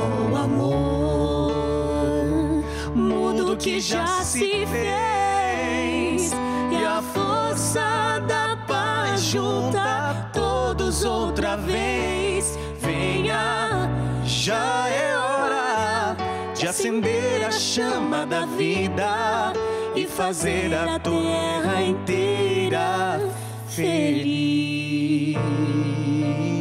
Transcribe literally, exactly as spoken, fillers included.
o amor muda o que já se fez, e a força da paz junta todos outra vez. Venha, já é hora de acender a chama da vida e fazer a terra inteira feliz.